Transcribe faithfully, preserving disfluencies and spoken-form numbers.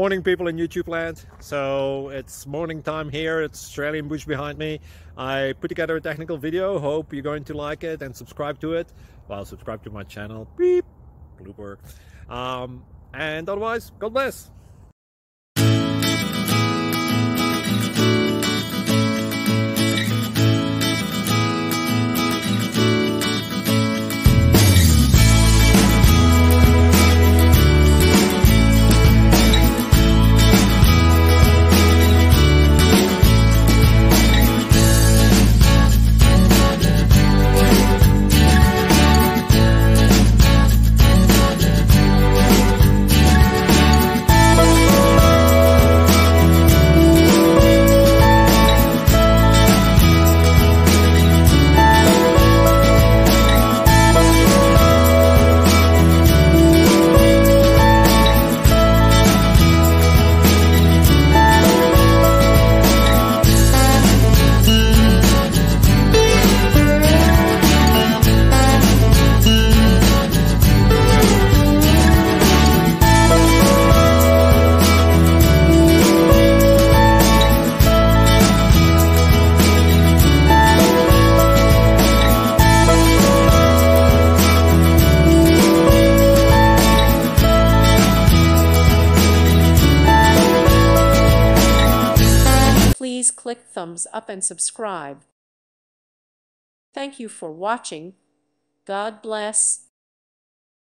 Morning, people in YouTube land. So it's morning time here. It's Australian bush behind me. I put together a technical video. Hope you're going to like it and subscribe to it. Well, subscribe to my channel. Beep. Blooper. Um, and otherwise, God bless. Please click thumbs up and subscribe. Thank you for watching. God bless.